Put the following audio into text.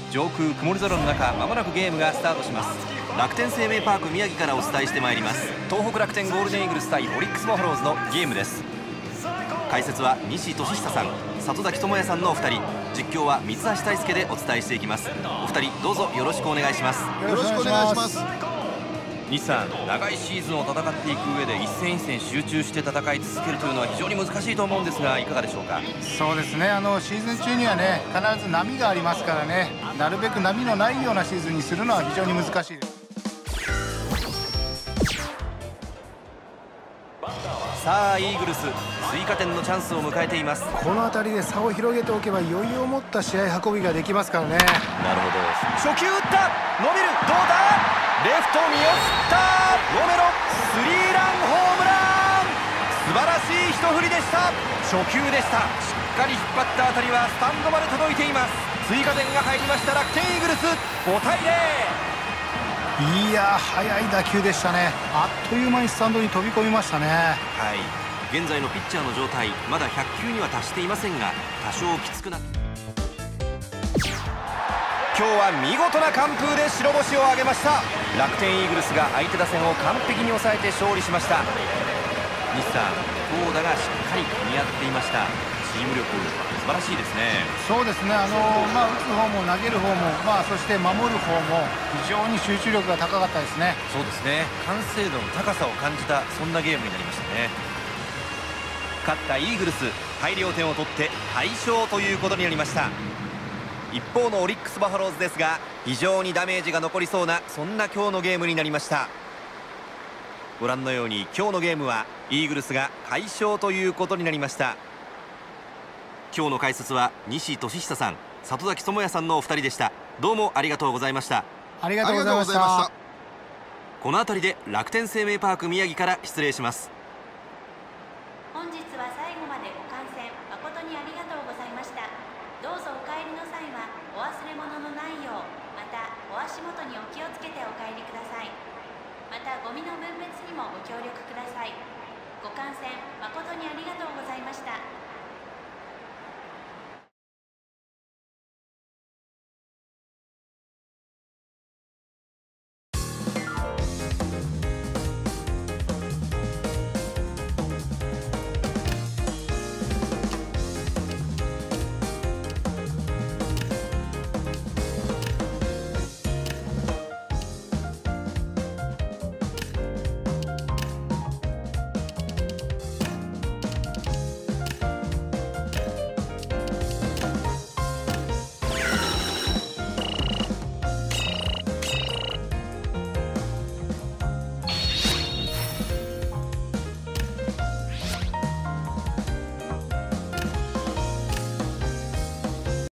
上空曇り空の中、まもなくゲームがスタートします。楽天生命パーク宮城からお伝えしてまいります。東北楽天ゴールデンイーグルス対オリックスバファローズのゲームです。解説は西俊久さん、里崎智也さんのお二人、実況は三橋大輔でお伝えしていきます。お二人どうぞよろしくお願いします。 よろしくお願いします。 西さん、長いシーズンを戦っていく上で一戦一戦集中して戦い続けるというのは非常に難しいと思うんですが、いかがでしょうか。 そうですね、シーズン中にはね、必ず波がありますからね、なるべく波のないようなシーズンにするのは非常に難しいです。 さあイーグルス、追加点のチャンスを迎えています。 この辺りで差を広げておけば余裕を持った試合運びができますからね。 なるほど。初球打った、伸びる、どうだ、レフト見送った、ロメロスリーランホームラン、素晴らしい一振りでした。初球でした。しっかり引っ張った当たりはスタンドまで届いています。追加点が入りました。楽天イーグルス5対0。 いや、速い打球でしたね。あっという間にスタンドに飛び込みましたね。 はい、現在のピッチャーの状態、まだ100球には達していませんが、多少きつくなって、今日は見事な完封で白星を挙げました。楽天イーグルスが相手打線を完璧に抑えて勝利しました。西さん、投打がしっかり噛み合っていました。チーム力素晴らしいですね。 そうですね、打つ方も投げる方も、そして守る方も非常に集中力が高かったですね。 そうですね、完成度の高さを感じた、そんなゲームになりましたね。勝ったイーグルス、大量点を取って大勝ということになりました。一方のオリックスバファローズですが、非常にダメージが残りそうな、そんな今日のゲームになりました。ご覧のように今日のゲームはイーグルスが快勝ということになりました。今日の解説は西俊久さん、里崎智也さんのお二人でした。どうもありがとうございました。 ありがとうございました。 この辺りで楽天生命パーク宮城から失礼します。 本日は最後までご観戦誠にありがとうございました。どうぞお帰りの際はお忘れ物のないよう、またお足元にお気をつけてお帰りください。またゴミの分別にもご協力ください。ご観戦誠にありがとうございました。